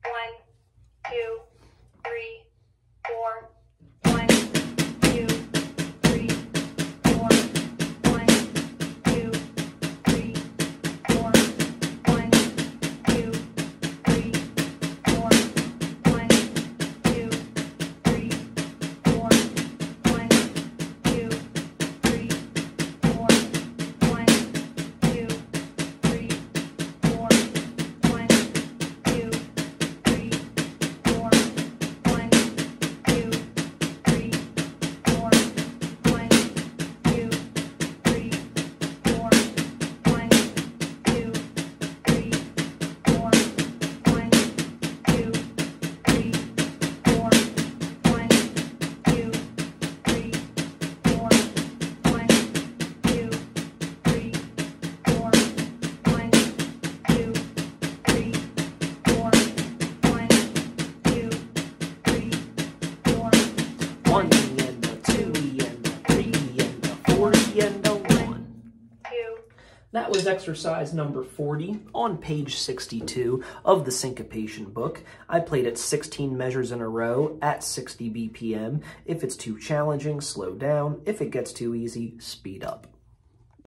1, 2, 3, 4. 1, 2, 3, 4. 1, 2, 3, 4. 1, 2, 3, 4. 1, 2, 3, 4. 1, 2, 3, 4. 1, 2, 3, 4. 1, 2, 3, 4. 1, 2, 3, 4. 1, 2, 3, 4. 1, 2, 3, 4. 1, 2, 3, 4. 1, 2, 3, 4. 1, 2, 3, 4. 1, 2, 3, 4. 1, 2, 3, 4. 1 and a 2 and a 3 and a 40 and a 1. 2. That was exercise number 40 on page 62 of the Syncopation book. I played it 16 measures in a row at 60 BPM. If it's too challenging, slow down. If it gets too easy, speed up.